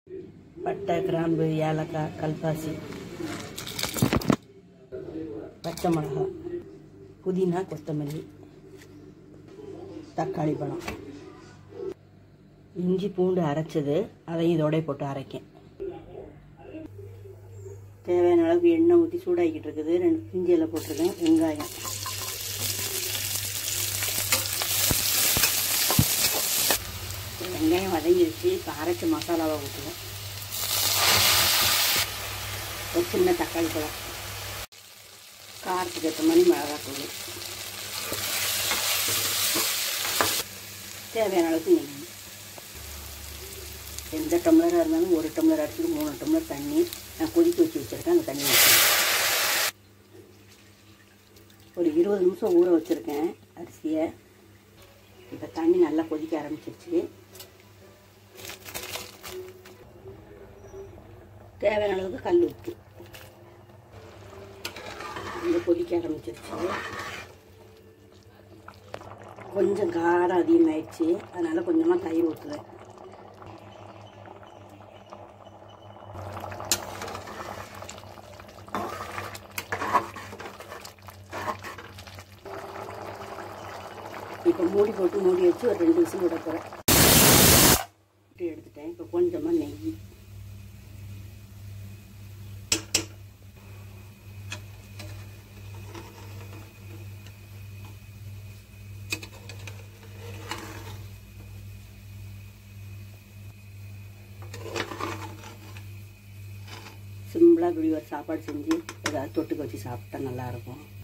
பட்டை, கிராம்பு, ஏலக்காய், கல்பாசி, பச்சை மிளகாய், புதினா, கொத்தமல்லி, தக்காளி பழம், இஞ்சி பூண்டு அரைச்சது, அதையும் இதோட போட்டு அரைக்கேன். தேவையான அளவுக்கு எண்ணெய் ஊற்றி சூடாகிக்கிட்டு இருக்குது. 2 பிரிஞ்சி இலை போட்டிருக்கேன். வெங்காயம், வெங்காயம் வதங்கிடுச்சு. இப்போ அரைச்ச மசாலாவை ஊற்றுவோம். ஒரு சின்ன தக்காளி பழம், காரத்துக்கு ஏற்ற மாதிரி மிளகாத்தூள், தேவையான அளவுக்கு நெய். எந்த டம்ளராக இருந்தாலும் 1 டம்ளர் அரிசிக்கு 3 டம்ளர் தண்ணி நான் கொதிக்க வச்சுருக்கேன். அந்த தண்ணி வச்சுருக்கேன். ஒரு 20 நிமிஷம் ஊற வச்சுருக்கேன் அரிசியை. இப்போ தண்ணி நல்லா கொதிக்க ஆரம்பிச்சிருச்சு. தேவையான அளவுக்கு கல் உப்பு. இந்த கொதிக்க ஆரம்பிச்சிருச்சு. கொஞ்சம் காரம் அதிகமாகிடுச்சு. அதனால் கொஞ்சமாக தயிர் ஊற்றுவேன். இப்போ மூடி போட்டு மூடி வச்சு ஒரு 2 விசில் விட போகிறேன். எடுத்துட்டேன். இப்போ கொஞ்சமாக நெய், சிம்பிளாக இப்படி ஒரு சாப்பாடு செஞ்சு ஏதாவது தொட்டுக்க வச்சு சாப்பிட்டா நல்லாயிருக்கும்.